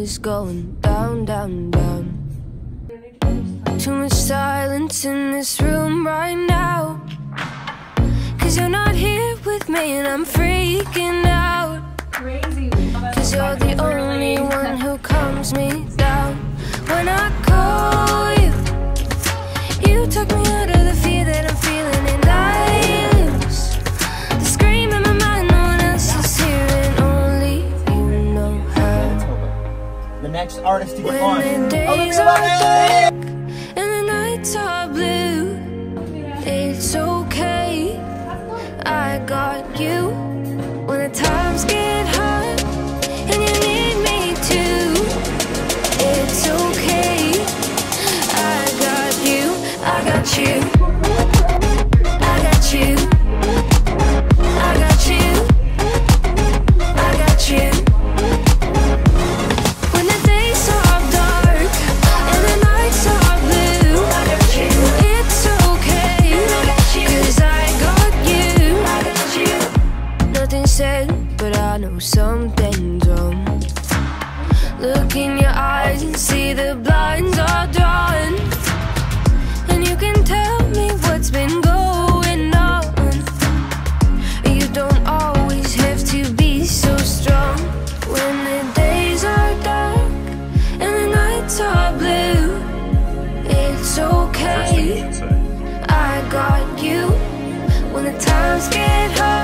is going down, down, down. Too much silence in this room right now, 'cause you're not here with me and I'm freaking out. Cause you're the only one who calms me down. When I call you, you took me out of the fear that I'm feeling, and I lose the scream in my mind. No one else is hearing, only you know how. The next artist to get when on. The days are dark and the nights are blue, it's okay, I got you. When the times get hard and you need me too, it's okay, I got you, I got you, I got you, I got you, I got you. When the days are dark and the nights are blue, I got you, it's okay, I got you, 'cause I got you, I got you. Nothing said, but I know something's wrong. Look in your eyes and see the blinds are drawn, and you can tell me what's been going on. You don't always have to be so strong. When the days are dark and the nights are blue, it's okay, I got you. When the times get hard